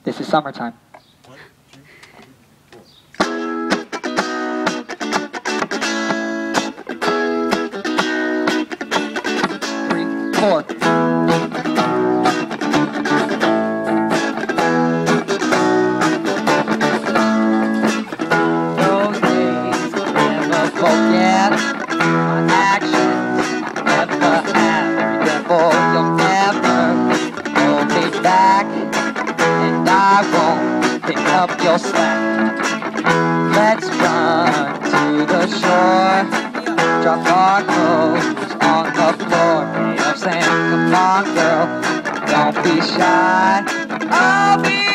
This is Summertime. 3, 4. Those days never forget. My actions never have. Therefore, you'll never hold me back, and I won't pick up your slack. Let's run to the shore, drop our clothes on the floor. Bay of sand, come on girl, don't be shy, I'll be